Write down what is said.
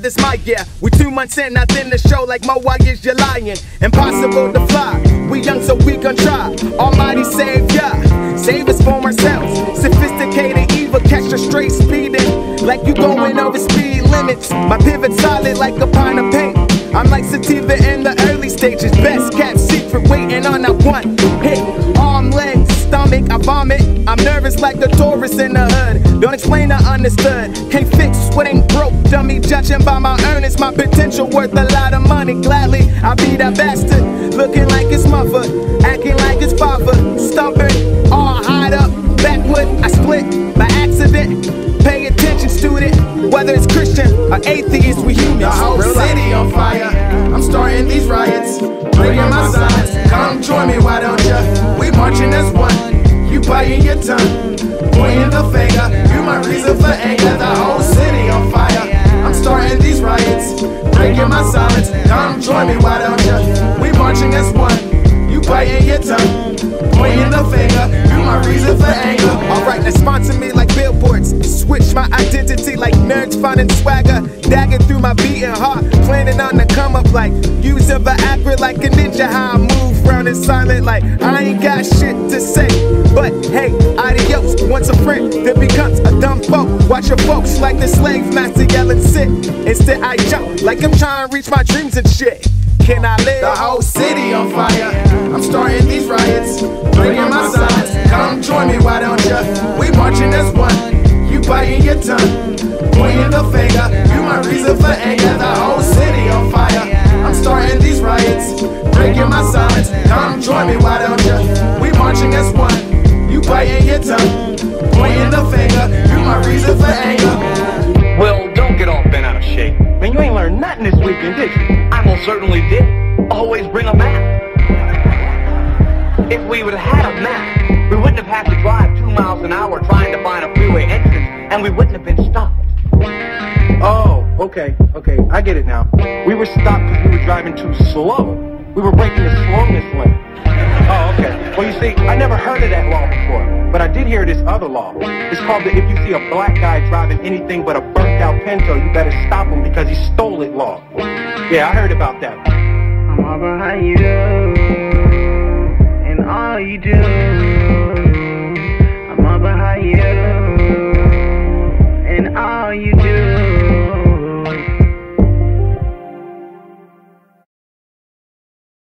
this my year. We 2 months in, nothing to show like Mo, why is you lying? Impossible to fly, we young so we gon' try. Almighty Savior, save us from ourselves. Sophisticated evil, catch a straight speeding like you going over speed limits. My pivot solid like a pint of paint. I'm like sativa in the early stages, best kept secret, waiting on that one hit. Arm, leg, stomach, I vomit. I'm nervous like a tourist in the hood. Don't explain, I understood. Can't fix what ain't broke, dummy. Judging by my earnings, my potential worth a lot of money. Gladly, I'll be that bastard, looking like his mother, acting like his father. Stubborn, all hide up, backward. I split by accident. Pay attention, student. Whether it's Christian or atheist, we humans. The whole city on fire. I'm starting these riots, bringing my signs. Come join me, why don't ya? We marching as one. You biting your tongue, pointing the finger. You my reason for anger. The whole city on fire. I'm starting these riots, breaking my silence. Come join me, why don't ya? We marching as one. You biting your tongue, pointing the finger. You my reason for anger. Alright, now sponsor me like billboards. Switch my identity like nerds finding swagger. Dagging through my beating heart, planning on the come up like using Viagra like a ninja. How I move round in silent like I ain't got shit to say. But hey, adios, once a friend that becomes a dumb folk. Watch your folks like the slave master yelling sit. Instead I jump like I'm trying to reach my dreams and shit. Can I live? The whole city on fire. I'm starting these riots, bringing my signs. Come join me, why don't ya? We marching as one. You biting your tongue, pointing the finger. You my reason for anger. The whole city on fire. I'm starting these riots, breaking my silence. Come join me, why don't ya? We marching as one. You biting your tongue, pointing the finger. You my reason for anger. Well, don't get all bent out of shape. Man, you ain't learned nothing this weekend, did you? I most certainly did. Always bring a map. If we would have had a map, we wouldn't have had to drive 2 miles an hour trying to find a freeway entrance, and we wouldn't have been stopped. Oh, okay, I get it now. We were stopped because we were driving too slow. We were breaking the slowness limit. Oh, okay. Well, you see, I never heard of that law before, but I did hear this other law. It's called the if you see a black guy driving anything but a burnt-out Pinto, you better stop him because he stole it law. Yeah, I heard about that. I'm all behind you, and all you do